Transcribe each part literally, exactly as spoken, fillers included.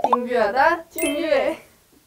진규하다 진규해.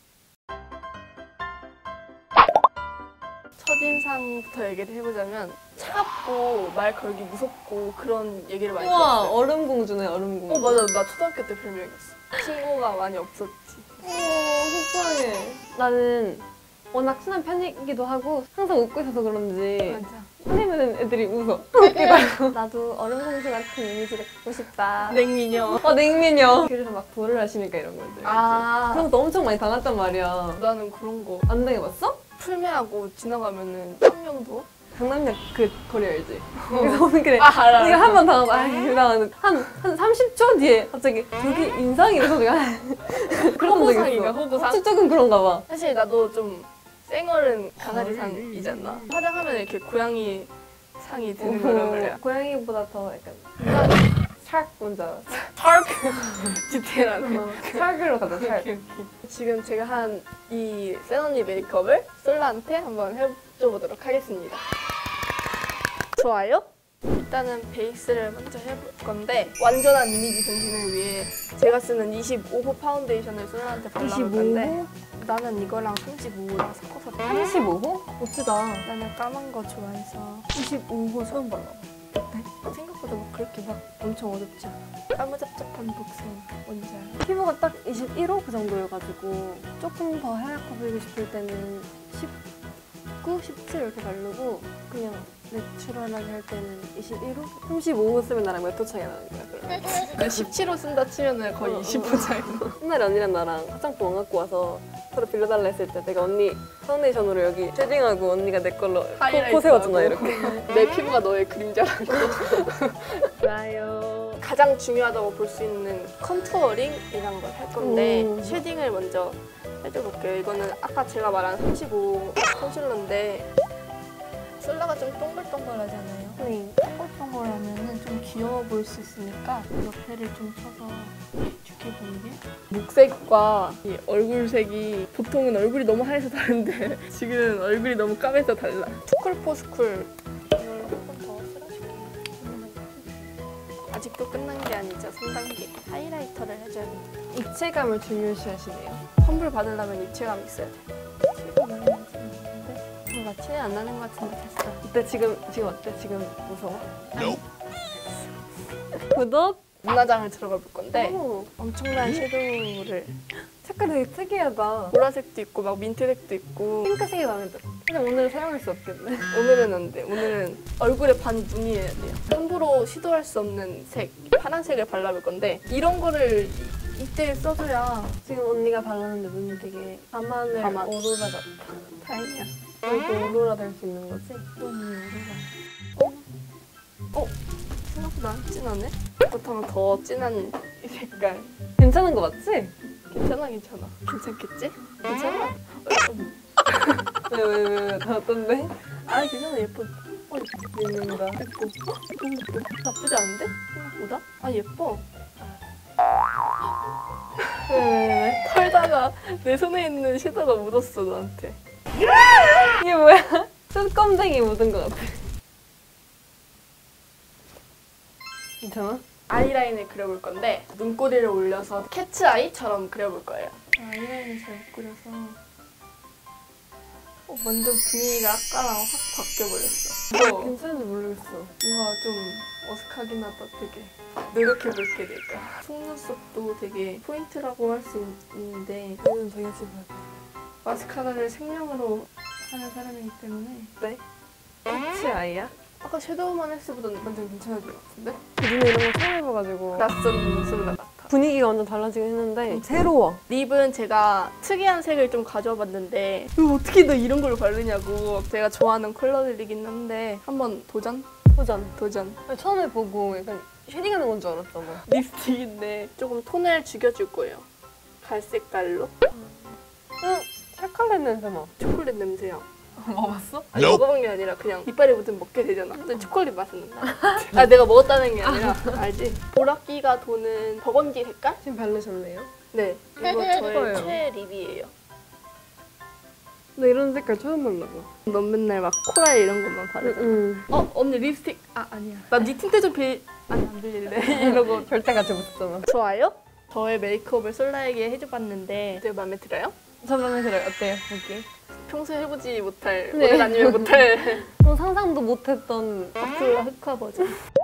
첫인상부터 얘기를 해보자면 차갑고 말 걸기 무섭고 그런 얘기를 많이 우와, 들었어요. 얼음공주네, 얼음공주. 어 맞아, 나 초등학교 때 별명이었어. 친구가 많이 없었지. 어, 속상해. 나는 워낙 순한 편이기도 하고 항상 웃고 있어서 그런지 맞아. 화내면 애들이 웃어. 나도 얼음공주 같은 이미지를 갖고 싶다. 냉미녀. 어, 냉미녀. 그래서 막 볼을 하시니까 이런 거들. 아. 그런 것도 엄청 많이 당했단 말이야. 나는 그런 거 안 당해봤어? 풀매하고 지나가면은 청명도? 강남역 그 거리 알지? 그래서 오늘 그래. 아 알아. 내가 한 번 당하고 아이 나는 한, 한 삼십 초 뒤에 갑자기 저기 인상이 이래서 내가 그런 적 호구상인가, 있어. 호구상? 조금 그런가 봐. 사실 나도 좀 쌩얼은 강아지상이잖아. 화장하면 이렇게 고양이 상이 드는 거란 말이야. 고양이보다 더 약간 샤크 뭔지 알아? 찰크! 디테일하네. 어, 샤크로 가자, 샤크. 오케이, 오케이. 지금 제가 한 이 세언니 메이크업을 솔라한테 한번 해줘보도록 하겠습니다. 좋아요? 일단은 베이스를 먼저 해볼 건데 완전한 이미지 변신을 위해 제가 쓰는 이십오 호 파운데이션을 솔라한테 발라볼 건데 나는 이거랑 삼십오 호랑 섞어서 삼십오 호? 멋지다. 나는 까만 거 좋아해서 이십오 호 처음 발라봐. 생각보다 막 그렇게 막 엄청 어렵지 않아. 까무잡잡한 복색 뭔지 알아? 피부가 딱 이십일 호 그 정도여가지고 조금 더 하얗게 보이고 싶을 때는 십구, 십칠 이렇게 바르고 그냥 내추럴하게 할 때는 이십일 호? 삼십오 호 쓰면 나랑 몇 호 차이가 나는 거야 그러면? 그 십칠 호 쓴다 치면은 거의 어, 이십 호 차이. 옛날에 언니랑 나랑 화장품 안 갖고 와서 서로 빌려달라 했을 때 내가 언니 파운데이션으로 여기 쉐딩하고 언니가 내 걸로 코, 코 세워주나 이렇게. 내 피부가 너의 그림자라고. 좋아요. 가장 중요하다고 볼 수 있는 컨투어링이란 걸 할 건데 오. 쉐딩을 먼저 해줘볼게요. 이거는 아까 제가 말한 삼십오 컨실러인데 솔라가 좀 동글동글하잖아요. 네. 동글동글하면 좀 귀여워 보일 수 있으니까 옆에를 좀 쳐서 이렇게 보이게. 목색과 이 얼굴색이 보통은 얼굴이 너무 하얘서 다른데 지금 얼굴이 너무 까매서 달라. 투쿨포스쿨 이걸 조금 더 쓸어줄게요. 아직도 끝난 게 아니죠. 삼 단계 하이라이터를 해줘야 됩니다. 입체감을 중요시하시네요. 선물 받으려면 입체감 있어야 돼. 티가 많이 나지는데 뭔가 티는 안 나는 것 같은데 됐어. 이때 지금 지금 어때? 지금 무서워? 구독! 눈화장을 들어가 볼 건데 오, 엄청난 섀도우를 색깔 되게 특이하다. 보라색도 있고 막 민트색도 있고 핑크색이 마음에 들어. 근데 오늘 사용할 수 없겠네. 오늘은 안 돼. 오늘은 얼굴에 반이 눈이어야 돼요. 함부로 시도할 수 없는 색, 파란색을 발라볼 건데 이런 거를 이때 써줘야 지금 언니가 발랐는데 눈이 되게 밤하늘 밤하- 오로라 같아. 다행이야. 너도 오로라 될 수 있는 거지? 너무 오로라. 어? 어? 생각보다 안 진하네? 그렇다면 더 진한 이 색깔. 괜찮은 거 맞지? 괜찮아, 괜찮아. 괜찮겠지? 괜찮아? 어, 왜 왜 왜 다 어떤데? 아, 괜찮아. 예뻐. 어, 믿는다. 예뻐. 어? 너무 예뻐. 나쁘지 않은데? 생각보다? 아, 예뻐. 왜 왜 왜? 털다가 내 손에 있는 섀도우가 묻었어, 너한테. 이게 뭐야? 뚜껌쟁이 묻은 거 같아. 괜찮아? 아이라인을 그려볼 건데 눈꼬리를 올려서 캐츠아이처럼 그려볼 거예요. 아이라인을 잘 못 그려서 어, 완전 분위기가 아까랑 확 바뀌어버렸어. 뭐, 괜찮은지 모르겠어. 뭔가 좀 어색하긴 하다, 되게. 노력해볼게, 내가. 속눈썹도 되게 포인트라고 할 수 있는데 이건 저희가 지금 마스카라를 생명으로 하는 사람이기 때문에 네? 캐치 아이야? 아까 섀도우만 했을 때보다 완전 괜찮아진 것 같은데? 요즘에 이런 거 처음 해봐가지고 낯선 솔라 같아. 분위기가 완전 달라지긴 했는데 새로워. 립은 제가 특이한 색을 좀 가져와 봤는데 너 어떻게 너 이런 걸 바르냐고. 제가 좋아하는 컬러들이긴 한데 한번 도전? 도전. 도전. 처음에 보고 약간 쉐딩하는 건 줄 알았잖아. 립스틱인데 조금 톤을 죽여줄 거예요. 갈색깔로. 응, 찰칼렛 냄새 나. 초콜릿 냄새야. 먹어봤어? 아니, 먹어본 게 아니라 그냥 이빨에 묻으면 먹게 되잖아. 근데 초콜릿 맛은 나. 아, 내가 먹었다는 게 아니라 알지? 보라기가 도는 버건디 색깔? 지금 바르셨네요? 네. 이거 저의 예뻐요. 최애 립이에요. 나 이런 색깔 처음 발라봐. 넌 맨날 막 코랄 이런 것만 바르잖아. 응. 어? 언니 립스틱. 아, 아니야. 나 네 틴트 좀 빌... 아니, 안 빌릴래. 이러고. 절대 같이 못 쓰잖아. 좋아요? 저의 메이크업을 솔라에게 해줘봤는데 되게 마음에 들어요? 저 마음에 들어요. 어때요? 여기? 평소에 해보지 못할, 네. 오래 다니면 못할 어, 상상도 못했던 아플라 흑화 버전.